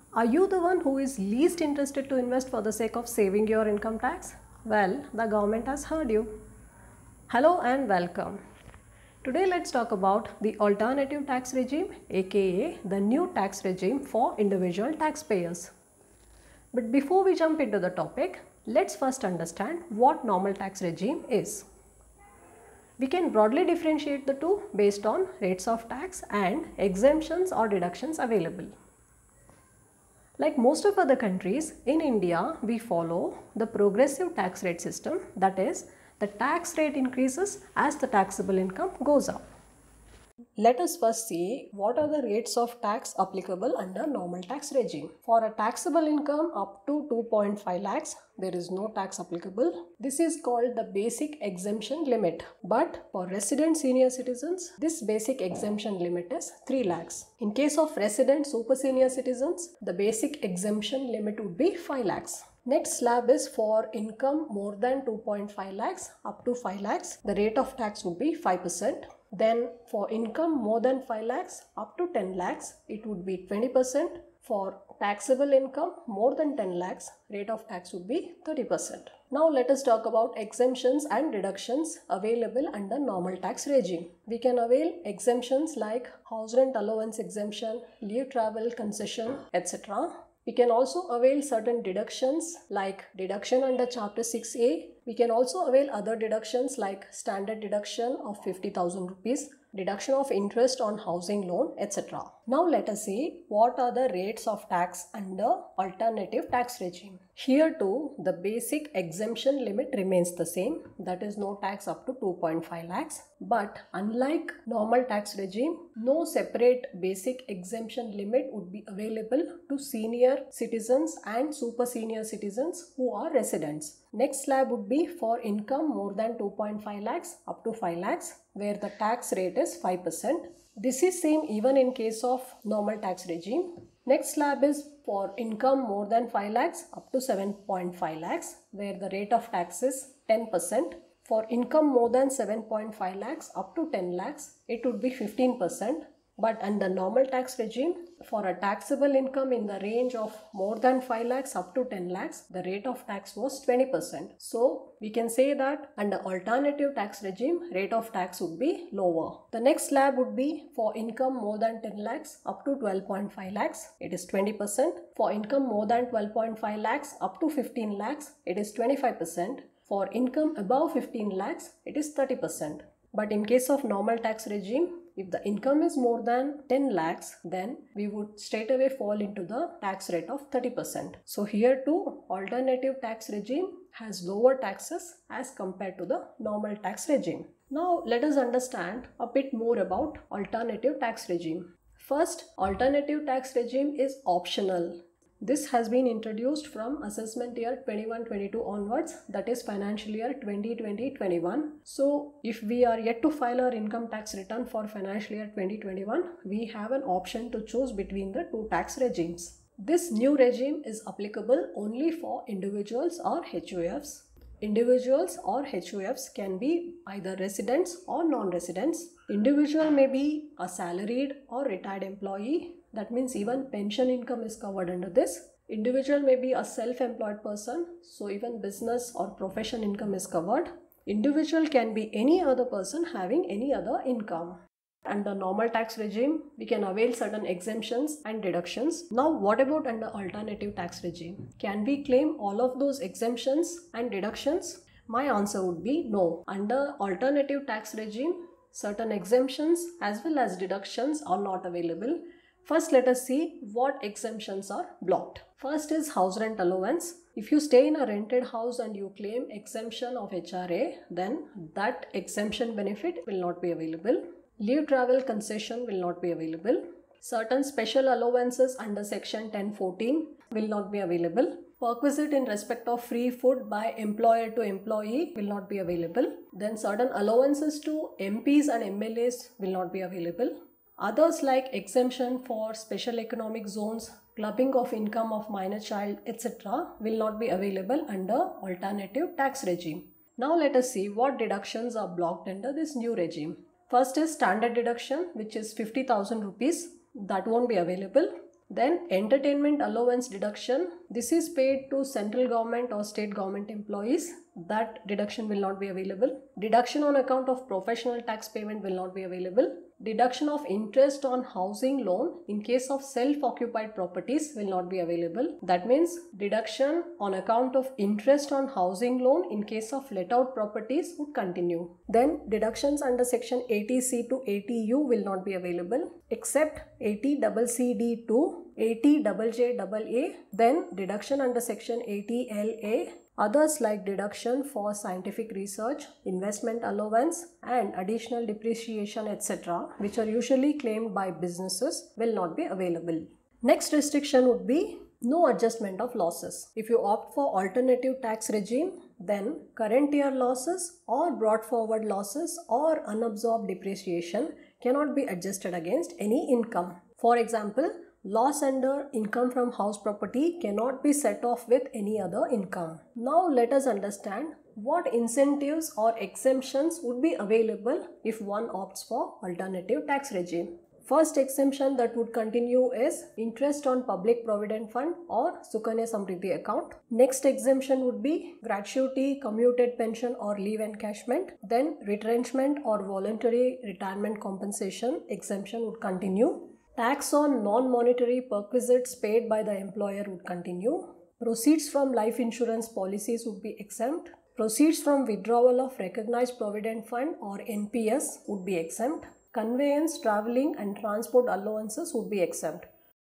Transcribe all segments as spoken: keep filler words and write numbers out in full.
Are you the one who is least interested to invest for the sake of saving your income tax? Well, the government has heard you. Hello and welcome. Today let's talk about the alternative tax regime, aka the new tax regime for individual taxpayers. But before we jump into the topic, let's first understand what normal tax regime is. We can broadly differentiate the two based on rates of tax and exemptions or deductions available. Like most of other countries, in India, we follow the progressive tax rate system, that is, the tax rate increases as the taxable income goes up. Let us first see what are the rates of tax applicable under normal tax regime. For a taxable income up to two point five lakhs, there is no tax applicable. This is called the basic exemption limit. But for resident senior citizens, this basic exemption limit is three lakhs. In case of resident super senior citizens, the basic exemption limit would be five lakhs. Next slab is for income more than two point five lakhs up to five lakhs. The rate of tax would be five percent. Then for income more than five lakhs up to ten lakhs, it would be twenty percent. For taxable income more than ten lakhs, rate of tax would be thirty percent. Now let us talk about exemptions and deductions available under normal tax regime. We can avail exemptions like house rent allowance exemption, leave travel concession, et cetera. We can also avail certain deductions like deduction under Chapter six A. We can also avail other deductions like standard deduction of fifty thousand rupees, deduction of interest on housing loan, et cetera. Now let us see what are the rates of tax under alternative tax regime. Here too, the basic exemption limit remains the same, that is no tax up to two point five lakhs. But unlike normal tax regime, no separate basic exemption limit would be available to senior citizens and super senior citizens who are residents. Next slab would be for income more than two point five lakhs up to five lakhs, where the tax rate is five percent. This is same even in case of normal tax regime. Next slab is for income more than five lakhs up to seven point five lakhs, where the rate of tax is ten percent. For income more than seven point five lakhs up to ten lakhs, it would be fifteen percent. But under normal tax regime, for a taxable income in the range of more than five lakhs up to ten lakhs, the rate of tax was twenty percent. So we can say that under alternative tax regime, rate of tax would be lower. The next slab would be for income more than ten lakhs up to twelve point five lakhs, it is twenty percent. For income more than twelve point five lakhs up to fifteen lakhs, it is twenty-five percent. For income above fifteen lakhs, it is thirty percent. But in case of normal tax regime, if the income is more than ten lakhs, then we would straight away fall into the tax rate of thirty percent. So here too, alternative tax regime has lower taxes as compared to the normal tax regime. Now let us understand a bit more about alternative tax regime. First, alternative tax regime is optional. This has been introduced from assessment year twenty-one twenty-two onwards, that is financial year twenty twenty twenty-one. So if we are yet to file our income tax return for financial year twenty twenty-one, we have an option to choose between the two tax regimes. This new regime is applicable only for individuals or H U Fs. Individuals or H U Fs can be either residents or non-residents. Individual may be a salaried or retired employee. That means even pension income is covered under this. Individual may be a self-employed person, so even business or profession income is covered. Individual can be any other person having any other income. Under normal tax regime, we can avail certain exemptions and deductions. Now, what about under alternative tax regime? Can we claim all of those exemptions and deductions? My answer would be no. Under alternative tax regime, certain exemptions as well as deductions are not available. First, let us see what exemptions are blocked. First is house rent allowance. If you stay in a rented house and you claim exemption of H R A, then that exemption benefit will not be available. Leave travel concession will not be available. Certain special allowances under section ten fourteen will not be available. Perquisite in respect of free food by employer to employee will not be available. Then certain allowances to M Ps and M L As will not be available. Others like exemption for special economic zones, clubbing of income of minor child, et cetera will not be available under alternative tax regime. Now let us see what deductions are blocked under this new regime. First is standard deduction, which is fifty thousand rupees. That won't be available. Then entertainment allowance deduction. This is paid to central government or state government employees. That deduction will not be available. Deduction on account of professional tax payment will not be available. Deduction of interest on housing loan in case of self-occupied properties will not be available. That means deduction on account of interest on housing loan in case of let out properties would continue. Then deductions under section eighty C to eighty U will not be available except eighty C C D to eighty J J A A. Then deduction under section eighty L A. Others like deduction for scientific research, investment allowance and additional depreciation et cetera which are usually claimed by businesses will not be available. Next restriction would be no adjustment of losses. If you opt for alternative tax regime, then current year losses or brought forward losses or unabsorbed depreciation cannot be adjusted against any income. For example, loss under income from house property cannot be set off with any other income. Now let us understand what incentives or exemptions would be available if one opts for alternative tax regime. First exemption that would continue is interest on public provident fund or Sukanya Samriddhi account. Next exemption would be gratuity, commuted pension or leave encashment. Then retrenchment or voluntary retirement compensation exemption would continue. Tax on non-monetary perquisites paid by the employer would continue. Proceeds from life insurance policies would be exempt. Proceeds from withdrawal of recognized provident fund or N P S would be exempt. Conveyance, travelling and transport allowances would be exempt.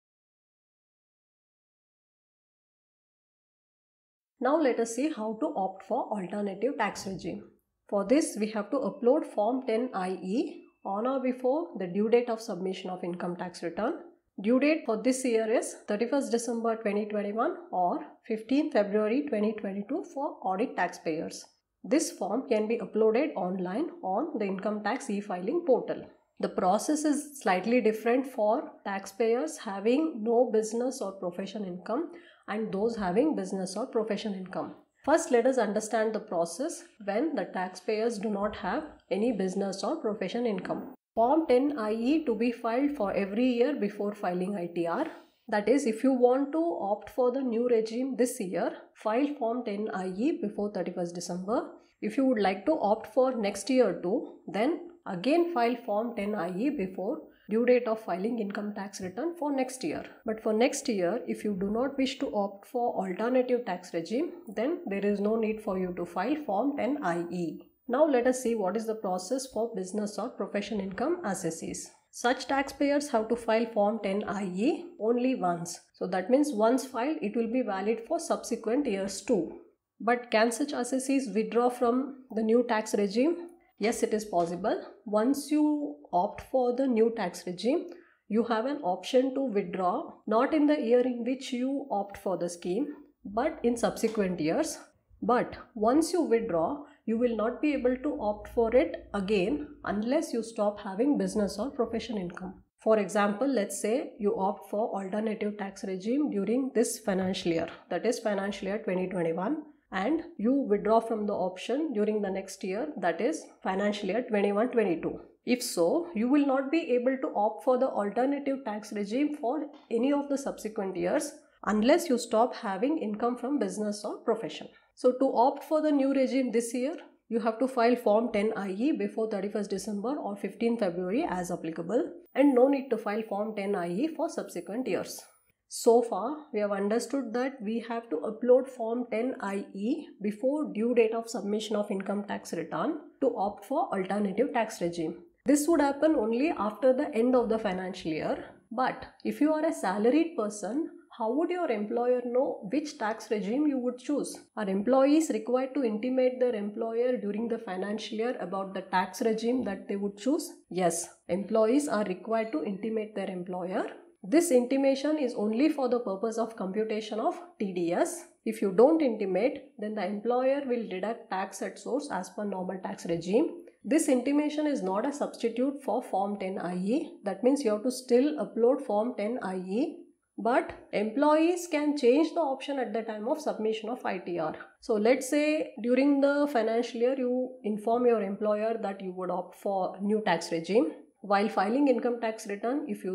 Now let us see how to opt for alternative tax regime. For this we have to upload Form ten I E on or before the due date of submission of income tax return. Due date for this year is thirty-first December twenty twenty-one or fifteenth February twenty twenty-two for audit taxpayers. This form can be uploaded online on the income tax e-filing portal. The process is slightly different for taxpayers having no business or profession income and those having business or profession income. First, let us understand the process when the taxpayers do not have any business or profession income. Form ten I E to be filed for every year before filing I T R. That is, if you want to opt for the new regime this year, file Form ten I E before thirty-first December. If you would like to opt for next year too, then again file Form ten I E before due date of filing income tax return for next year. But for next year, if you do not wish to opt for alternative tax regime, then there is no need for you to file Form ten I E. Now let us see what is the process for business or profession income assessees. Such taxpayers have to file Form ten I E only once. So that means once filed, it will be valid for subsequent years too. But can such assessees withdraw from the new tax regime? Yes, it is possible. Once you opt for the new tax regime, you have an option to withdraw not in the year in which you opt for the scheme, but in subsequent years. But once you withdraw, you will not be able to opt for it again unless you stop having business or profession income. For example, let's say you opt for alternative tax regime during this financial year, that is financial year twenty twenty-one. And you withdraw from the option during the next year, that is financial year twenty-one twenty-two. If so, you will not be able to opt for the alternative tax regime for any of the subsequent years unless you stop having income from business or profession. So to opt for the new regime this year, you have to file Form ten I E before thirty-first December or fifteenth February as applicable, and no need to file Form ten I E for subsequent years. So far, we have understood that we have to upload Form ten I E before due date of submission of income tax return to opt for alternative tax regime. This would happen only after the end of the financial year. But if you are a salaried person, how would your employer know which tax regime you would choose? Are employees required to intimate their employer during the financial year about the tax regime that they would choose? Yes, employees are required to intimate their employer. This intimation is only for the purpose of computation of T D S. If you don't intimate, then the employer will deduct tax at source as per normal tax regime. This intimation is not a substitute for Form ten I E. That means you have to still upload Form ten I E. But employees can change the option at the time of submission of I T R. So let's say during the financial year you inform your employer that you would opt for new tax regime. While filing income tax return, if you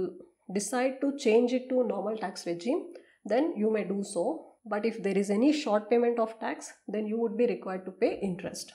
decide to change it to normal tax regime, then you may do so. But if there is any short payment of tax, then you would be required to pay interest.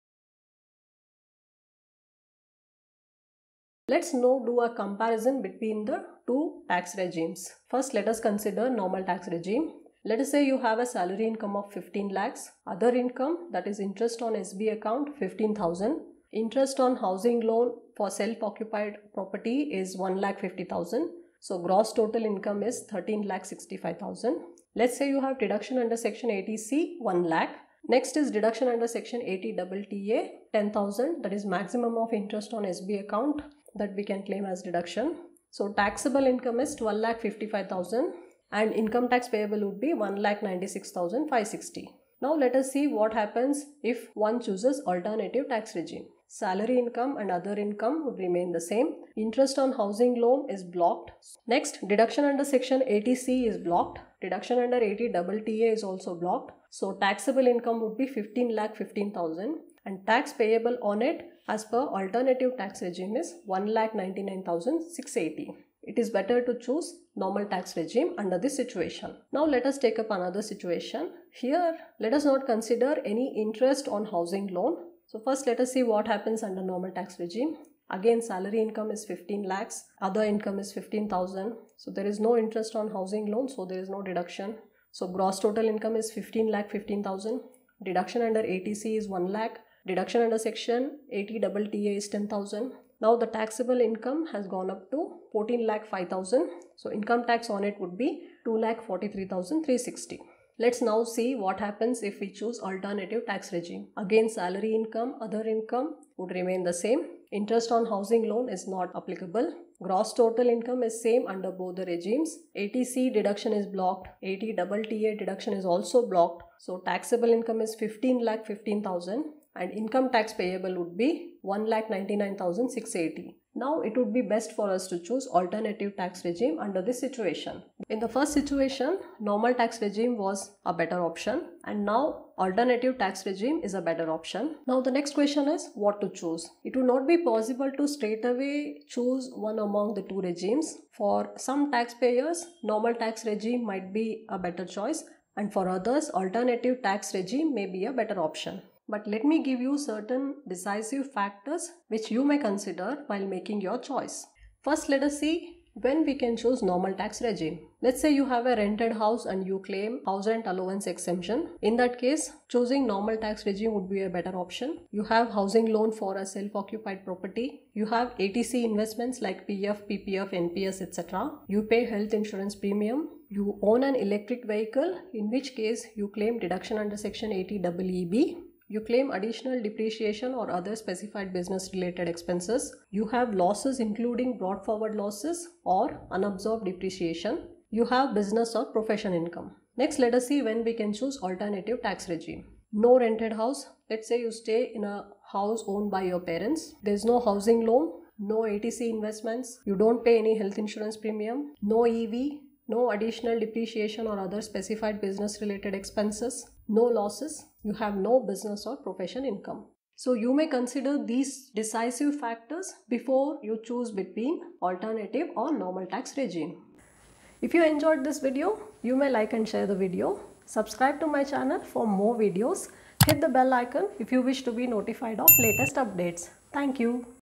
Let's now do a comparison between the two tax regimes. First, let us consider normal tax regime. Let us say you have a salary income of fifteen lakhs, other income, that is interest on S B account, fifteen thousand, interest on housing loan for self-occupied property is one lakh fifty thousand. So gross total income is thirteen lakh sixty-five thousand. Let's say you have deduction under section eighty C, one lakh. Next is deduction under section eighty T T A, ten thousand, that is maximum of interest on S B account that we can claim as deduction. So taxable income is twelve lakh fifty-five thousand and income tax payable would be one lakh ninety-six thousand five hundred sixty. Now let us see what happens if one chooses alternative tax regime. Salary income and other income would remain the same. Interest on housing loan is blocked. Next, deduction under section eighty C is blocked. Deduction under eighty T T A is also blocked. So taxable income would be fifteen lakh fifteen thousand and tax payable on it as per alternative tax regime is one lakh ninety-nine thousand six hundred eighty. It is better to choose normal tax regime under this situation. Now let us take up another situation. Here, let us not consider any interest on housing loan. So first let us see what happens under normal tax regime. Again, salary income is fifteen lakhs, other income is fifteen thousand. So there is no interest on housing loan, so there is no deduction. So gross total income is fifteen lakh fifteen thousand. Deduction under eighty C is one lakh. Deduction under section eighty T T A is ten thousand. Now the taxable income has gone up to fourteen lakh five thousand. So income tax on it would be two lakh forty-three thousand three hundred sixty. Let's now see what happens if we choose alternative tax regime. Again, salary income, other income would remain the same. Interest on housing loan is not applicable. Gross total income is same under both the regimes. eighty C deduction is blocked. eighty T T A deduction is also blocked. So taxable income is fifteen lakh fifteen thousand and income tax payable would be one lakh ninety-nine thousand six hundred eighty. Now it would be best for us to choose alternative tax regime under this situation. In the first situation, normal tax regime was a better option and now alternative tax regime is a better option. Now the next question is what to choose. It would not be possible to straight away choose one among the two regimes. For some taxpayers, normal tax regime might be a better choice and for others, alternative tax regime may be a better option. But let me give you certain decisive factors which you may consider while making your choice. First, let us see when we can choose normal tax regime. Let's say you have a rented house and you claim house rent allowance exemption. In that case, choosing normal tax regime would be a better option. You have housing loan for a self-occupied property. You have A T C investments like P F, P P F, N P S, et cetera. You pay health insurance premium. You own an electric vehicle, in which case you claim deduction under section eighty E E B. You claim additional depreciation or other specified business related expenses. You have losses including brought forward losses or unabsorbed depreciation. You have business or profession income. Next, let us see when we can choose alternative tax regime. No rented house. Let's say you stay in a house owned by your parents. There is no housing loan, no A T C investments. You don't pay any health insurance premium, no E V, no additional depreciation or other specified business related expenses, no losses, you have no business or profession income. So you may consider these decisive factors before you choose between alternative or normal tax regime. If you enjoyed this video, you may like and share the video. Subscribe to my channel for more videos. Hit the bell icon if you wish to be notified of latest updates. Thank you.